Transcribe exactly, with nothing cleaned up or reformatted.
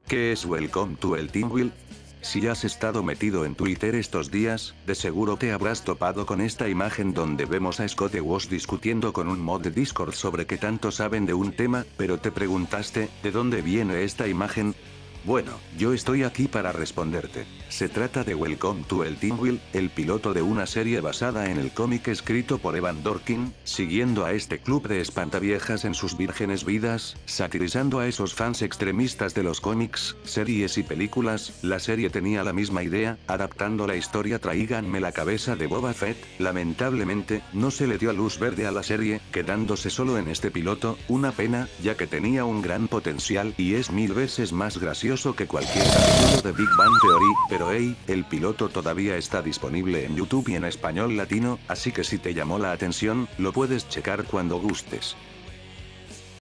¿Qué es Welcome to el Team Will? Si has estado metido en Twitter estos días, de seguro te habrás topado con esta imagen donde vemos a Scott Woz discutiendo con un mod de Discord sobre qué tanto saben de un tema, pero te preguntaste, ¿de dónde viene esta imagen? Bueno, yo estoy aquí para responderte. Se trata de Welcome to el Team Will, el piloto de una serie basada en el cómic escrito por Evan Dorkin, siguiendo a este club de espantaviejas en sus vírgenes vidas, satirizando a esos fans extremistas de los cómics, series y películas. La serie tenía la misma idea, adaptando la historia Tráiganme la cabeza de Boba Fett. Lamentablemente, no se le dio luz verde a la serie, quedándose solo en este piloto, una pena, ya que tenía un gran potencial y es mil veces más gracioso que cualquier capítulo de Big Bang Theory, pero hey, el piloto todavía está disponible en YouTube y en español latino, así que si te llamó la atención, lo puedes checar cuando gustes.